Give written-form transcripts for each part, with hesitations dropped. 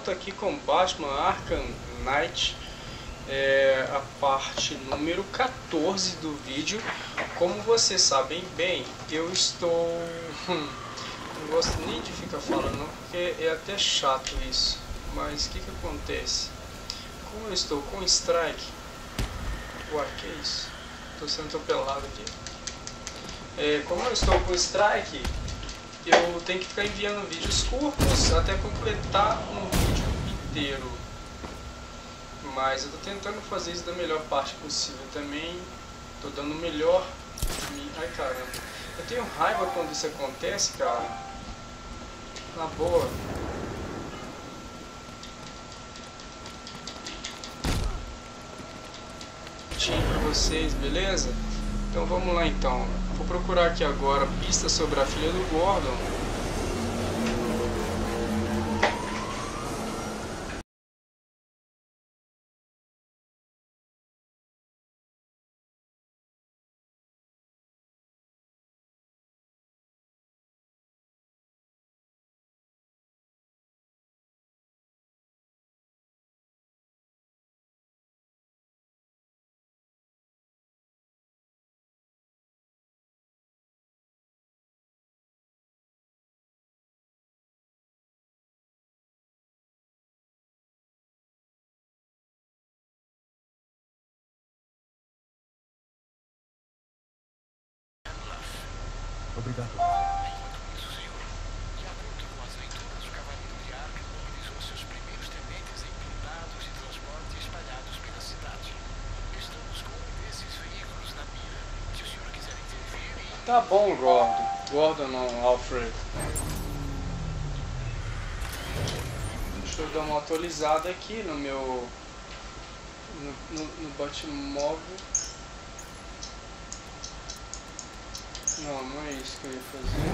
volta aqui com Batman Arkham Knight, a parte número 14 do vídeo. Como vocês sabem bem, eu estou... não gosto nem de ficar falando não, porque é até chato isso. Mas o que acontece? Como eu estou com strike... Ué, que é isso? Estou sendo atropelado aqui. Como eu estou com strike, eu tenho que ficar enviando vídeos curtos até completar um vídeo inteiro. Mas eu tô tentando fazer isso da melhor parte possível também. Tô dando o melhor de mim. Ai caramba, eu tenho raiva quando isso acontece, cara. Na boa. Tinha pra vocês, beleza? Então vamos lá então. Vou procurar aqui agora pistas sobre a filha do Gordon. Obrigado. Isso, senhor. De acordo com as leituras, o Cavaleiro de Arkham mobilizou seus primeiros tenentes em blindados de transporte espalhados pela cidade. Estamos com um desses veículos na mira. Se o senhor quiser intervir e... Tá bom, Gordon. Gordon não, Alfred. Deixa eu dar uma atualizada aqui no meu... No Batmóvel. Não, não é isso que eu ia fazer.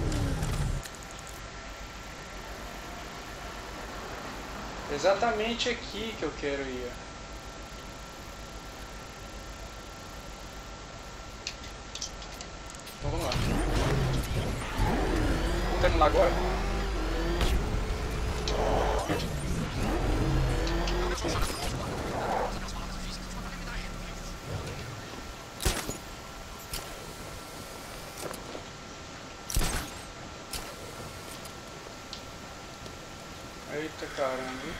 Exatamente aqui que eu quero ir. Então vamos lá. Vamos terminar agora. Eita caramba.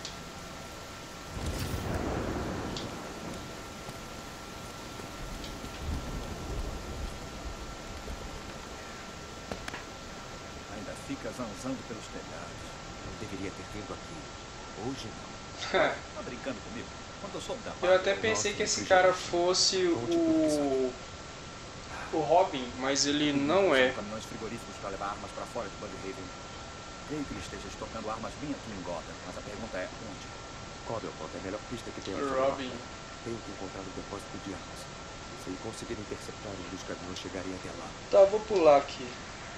Ainda fica zanzando pelos telhados. Não deveria ter vindo aqui. Hoje não. Tá brincando comigo? Quando eu sou da Eu até pensei que esse cara fosse o Robin, mas ele não é. Caminhões frigoríficos para levar armas para fora de Bloodhaven. Creio que ele esteja estocando armas bem aqui em Gotham, mas a pergunta é onde? Cobblepot é a melhor pista que tem aqui. Robin. Tenho que encontrar o depósito de armas. Se ele conseguir interceptar um dos caminhões, chegaria até lá. Tá, vou pular aqui.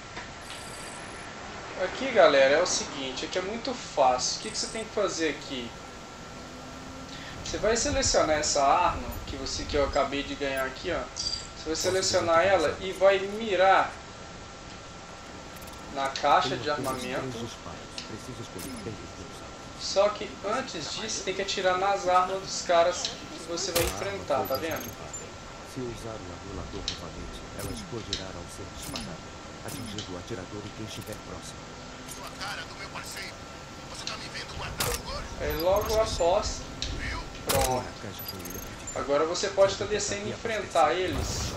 Aqui, galera, é o seguinte, aqui é muito fácil. O que você tem que fazer aqui? Você vai selecionar essa arma que eu acabei de ganhar aqui, ó. Você vai selecionar ela e vai mirar na caixa de armamento. Só que antes disso tem que atirar nas armas dos caras que você vai enfrentar, tá vendo? Se usar o anulador novamente, ela explodirá ao ser disparada, atingindo o atirador e quem estiver próximo. Sua cara do meu parceiro. Você tá me vendo guardar agora? Aí logo após, pronto. Agora você pode estar descendo e enfrentar eles.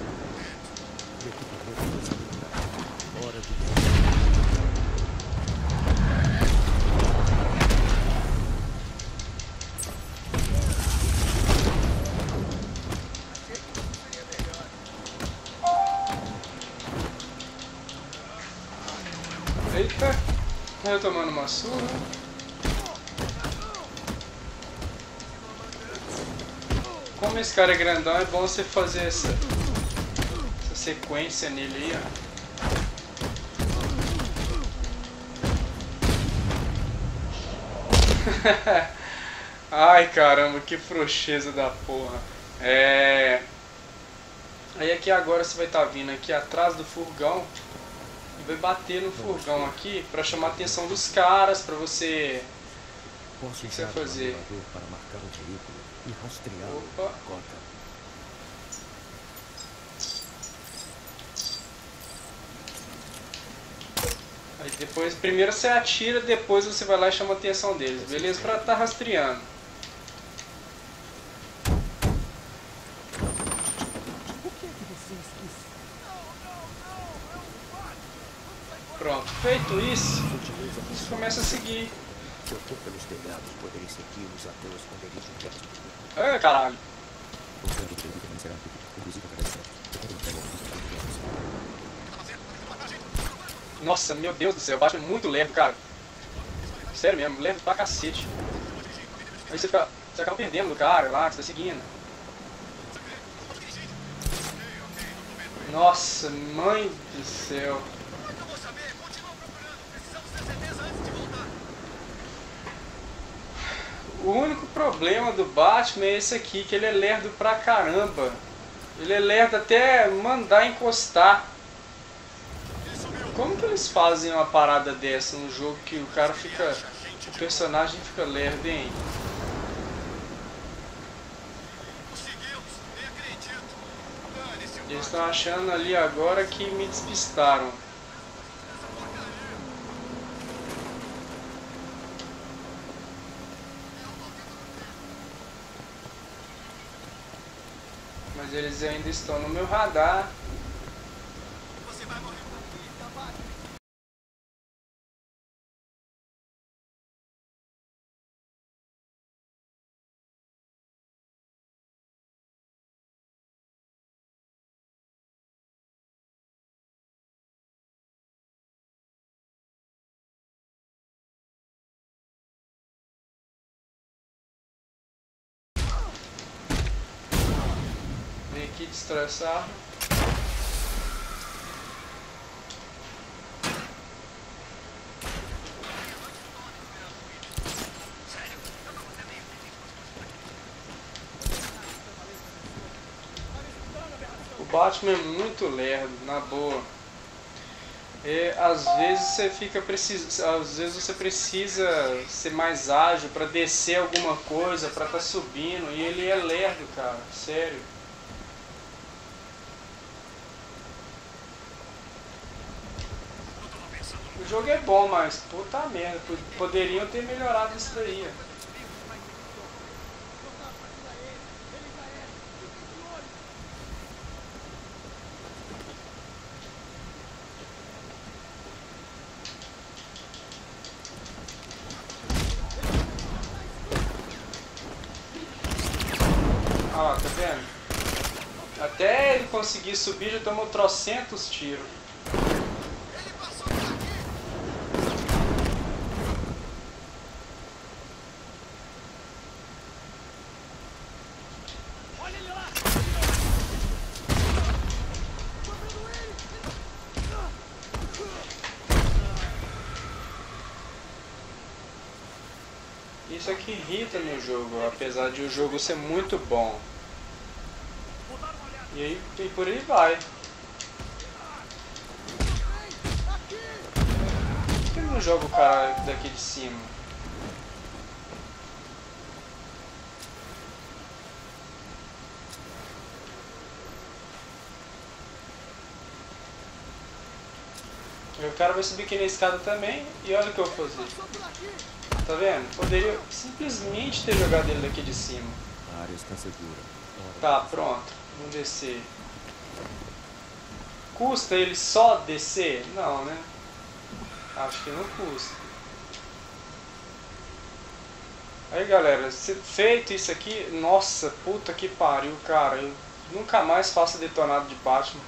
Eita, eu tomando uma surra. Como esse cara é grandão, é bom você fazer essa sequência nele aí, ó. Ai caramba, que frouxeza da porra. Aí aqui agora você vai estar vindo aqui atrás do furgão e vai bater no furgão aqui pra chamar a atenção dos caras, pra você Posso que você usar vai o fazer? elevador para marcar o veículo e rastreá-lo Opa. em Gotham. Aí depois, primeiro você atira, depois você vai lá e chama a atenção deles, beleza? Pra estar rastreando. Pronto, feito isso, você começa a seguir. Se eu for pelos telhados, poderei segui-los até o esconderijo perto. Ah, caralho. Nossa, meu Deus do céu, o Batman é muito leve, cara. Sério mesmo, leve pra cacete. Aí você acaba perdendo o cara lá que você tá seguindo. Nossa, mãe do céu. O único problema do Batman é esse aqui, que ele é lerdo pra caramba. Ele é lerdo até mandar encostar. Como que eles fazem uma parada dessa num jogo que o cara fica... O personagem fica lerdo, hein? Eles estão achando ali agora que me despistaram. Mas eles ainda estão no meu radar. Vem aqui destrói essa arma. O Batman é muito lerdo, na boa. Às vezes você precisa ser mais ágil para descer alguma coisa, para estar subindo, e ele é lerdo, cara, sério. O jogo é bom, mas puta merda, poderiam ter melhorado isso daí. Ó, tá vendo? Até ele conseguir subir já tomou trocentos tiros. Isso aqui irrita no jogo, apesar de o jogo ser muito bom. E por aí vai. Por que eu não jogo o cara daqui de cima? O cara vai subir aqui na escada também, e olha o que eu vou fazer. Tá vendo? Poderia simplesmente ter jogado ele daqui de cima. A área está segura. Tá, pronto. Vamos descer. Custa ele só descer? Não, né? Acho que não custa. Aí, galera, feito isso aqui... Nossa, puta que pariu, cara. Eu nunca mais faço detonado de Batman.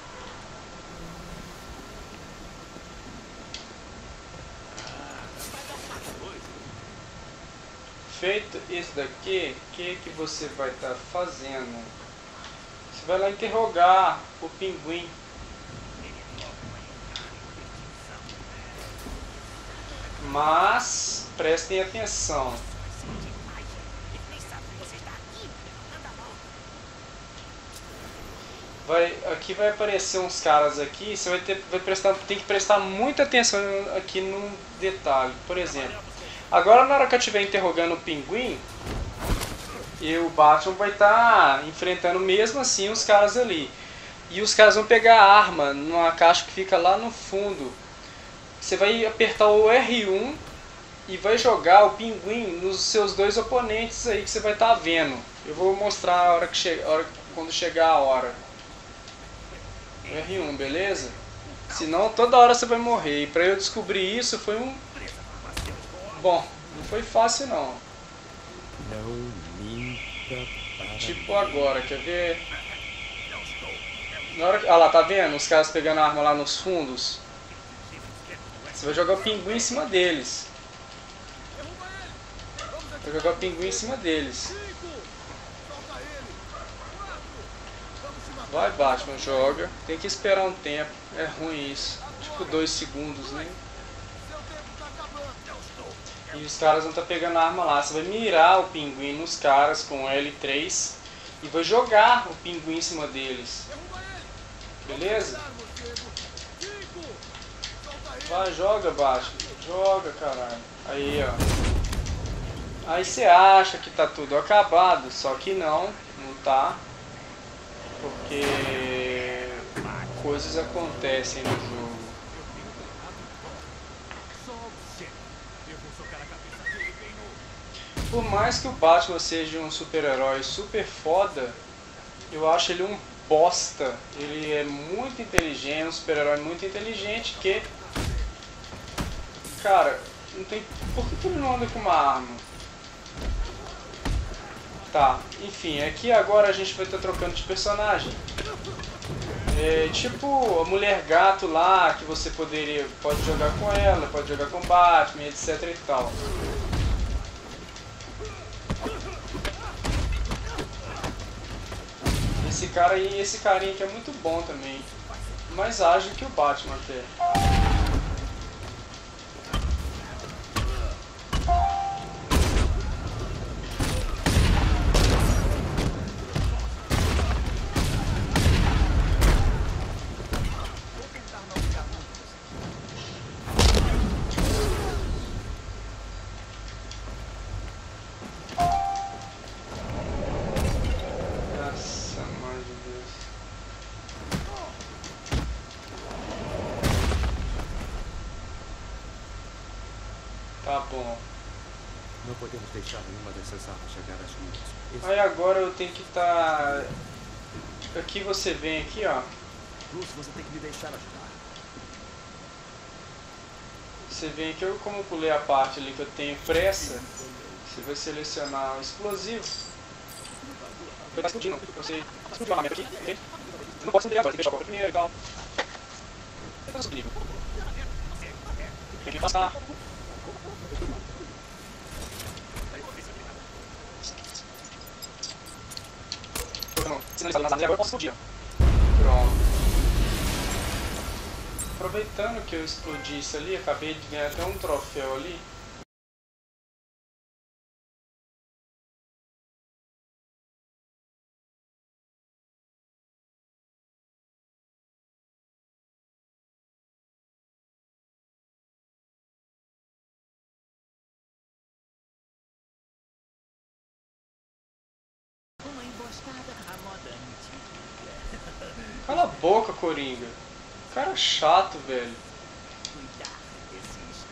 Feito isso daqui, o que você vai estar fazendo? Você vai lá interrogar o pinguim. Mas prestem atenção. Aqui vai aparecer uns caras aqui. Você tem que prestar muita atenção aqui num detalhe. Por exemplo, Agora, na hora que eu estiver interrogando o pinguim, e o Batman vai estar enfrentando mesmo assim os caras ali. E os caras vão pegar a arma numa caixa que fica lá no fundo. Você vai apertar o R1 e vai jogar o pinguim nos seus dois oponentes aí que você vai estar vendo. Eu vou mostrar a hora que quando chegar a hora. R1, beleza? Senão toda hora você vai morrer. E pra eu descobrir isso foi um... Bom, não foi fácil não. Não minta para... Tipo agora, quer ver? Na hora que... Ah lá, tá vendo? Os caras pegando a arma lá nos fundos. Você vai jogar o pinguim em cima deles. Vai jogar o pinguim em cima deles. Vai, Batman, joga. Tem que esperar um tempo. É ruim isso. Tipo 2 segundos, né? E os caras vão estar pegando a arma lá. Você vai mirar o pinguim nos caras com L3 e vai jogar o pinguim em cima deles. Beleza? Vai, joga, Batman. Joga, caralho. Aí, ó. Aí você acha que tá tudo acabado, só que não tá. Porque coisas acontecem no jogo. Por mais que o Batman seja um super-herói super foda, eu acho ele um bosta. Ele é muito inteligente, um super-herói muito inteligente que... Cara, não tem... Por que ele não anda com uma arma? Tá, enfim, aqui agora a gente vai estar trocando de personagem. É tipo a mulher gato lá, que você pode jogar com ela, pode jogar com Batman, etc e tal. Esse cara aí, esse carinha aqui é muito bom também. Mais ágil que o Batman até. Tá bom. Não podemos deixar nenhuma dessas armas chegar às ruas. Aí agora eu tenho que estar... Aqui você vem aqui, ó. Bruce, você tem que me deixar ajudar. Você vem aqui, eu como pulei a parte ali que eu tenho pressa, você vai selecionar o explosivo. Vai estar explodindo, você explodiu a armamento aqui, ok? Não pode acender agora, tem que deixar a cobra primeiro e tal. Tem que subir. Tem que passar. Sinalizado nas armas e agora eu posso explodir. Pronto. Aproveitando que eu explodi isso ali, acabei de ganhar até um troféu ali. Uma emboscada à moda antiga. Cala a boca, Coringa. Cara chato, velho. Cuidar desses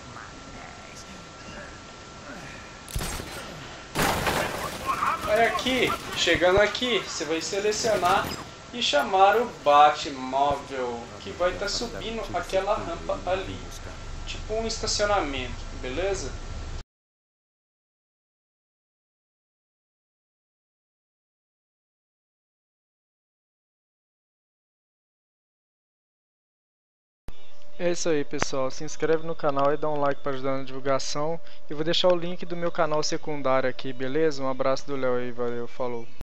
manés. Aí aqui, chegando aqui, você vai selecionar e chamar o Batmóvel, que vai estar subindo aquela rampa ali. Tipo um estacionamento, beleza? É isso aí, pessoal. Se inscreve no canal e dá um like para ajudar na divulgação. Eu vou deixar o link do meu canal secundário aqui, beleza? Um abraço do Léo aí, valeu, falou.